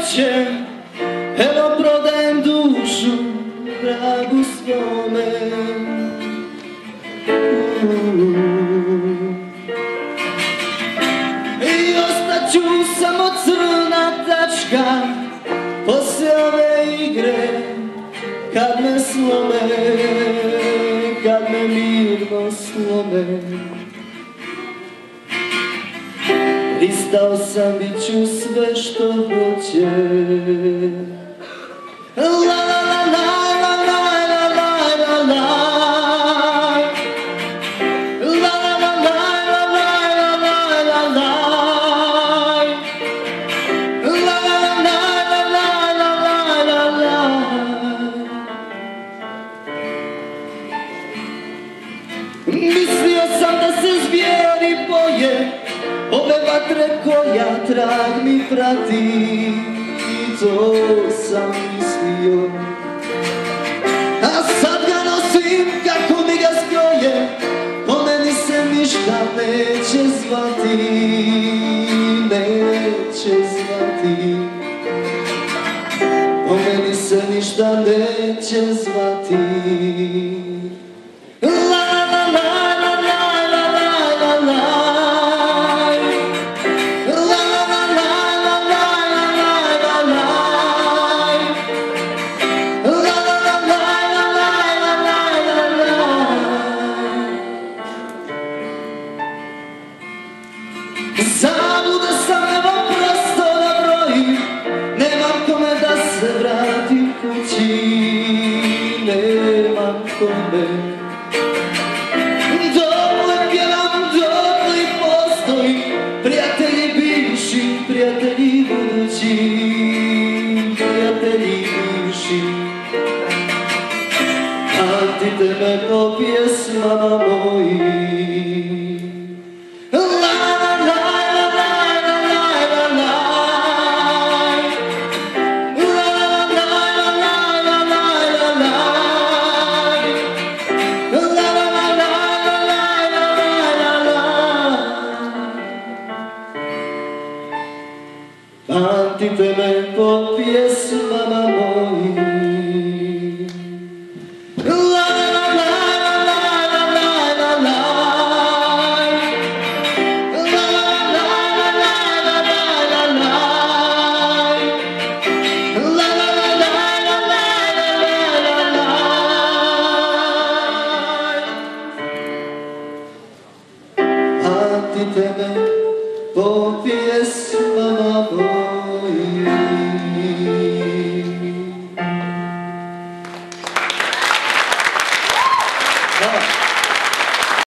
Cię, evo prodajem dušu vragu svome. I ostaću samo crna tačka poslije ove igre, kad me slome, kad me mirno slome. Pristao sam, bit ću sve što hoće. La la la la la la la la la la. La la la la la la la la la la. La la la la la la la la la. Mislio sam da se zvijeri boje ove vatre koja trag mi prati, i to sam mislio. A sad ga nosim kako mi ga skroje, po meni se ništa neće zvati, neće zvati. Po meni se ništa neće zvati. Zabuda sam, evo prosto na broji, nemam kome da se vratim kući, nemam kome. Dole pjevam, dole postoji, prijatelji bivši, prijatelji budući, prijatelji bivši. Pamtite me po pjesmama mojih. Pamtite me po pjesmama mojih. La la la la la la la la la. La la la la la la la la. La la la la la la la la. Pamtite me po pjesmama mojih.